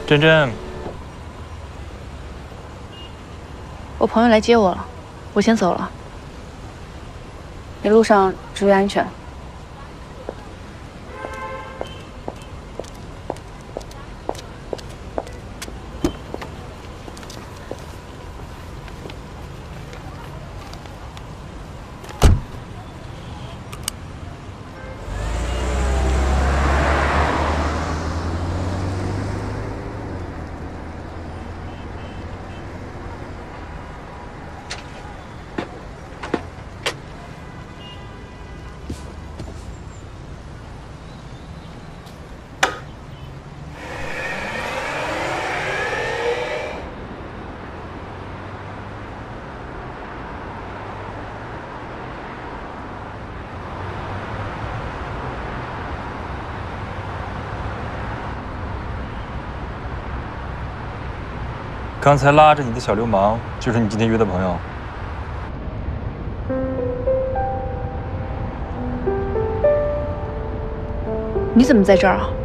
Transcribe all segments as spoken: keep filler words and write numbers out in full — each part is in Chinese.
珍珍， 我朋友来接我了，我先走了。一路上注意安全。 刚才拉着你的小流氓，就是你今天约的朋友。 你怎么在这儿啊？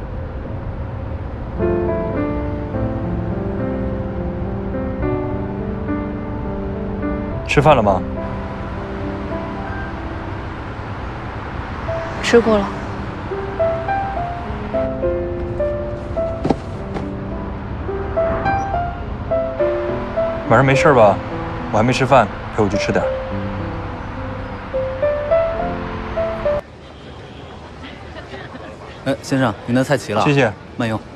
吃饭了吗？ 吃过了。 晚上没事吧？我还没吃饭，陪我去吃点。 哎，先生，您的菜齐了。 谢谢， 慢用。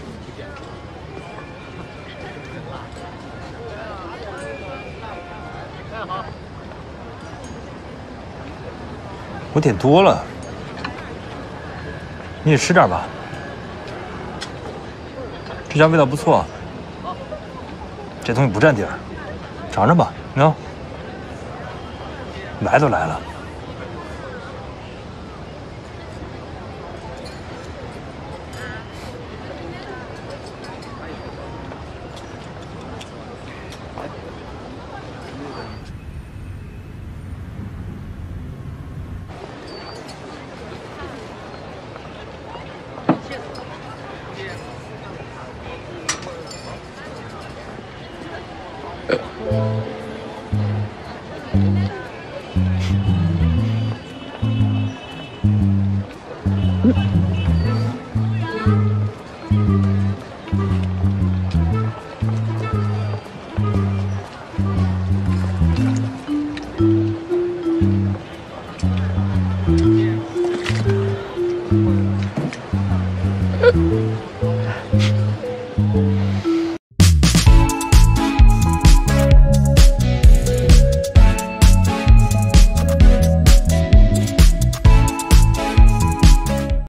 我点多了，你也吃点吧。这家味道不错。 这东西不占地儿，尝尝吧。你看，来都来了。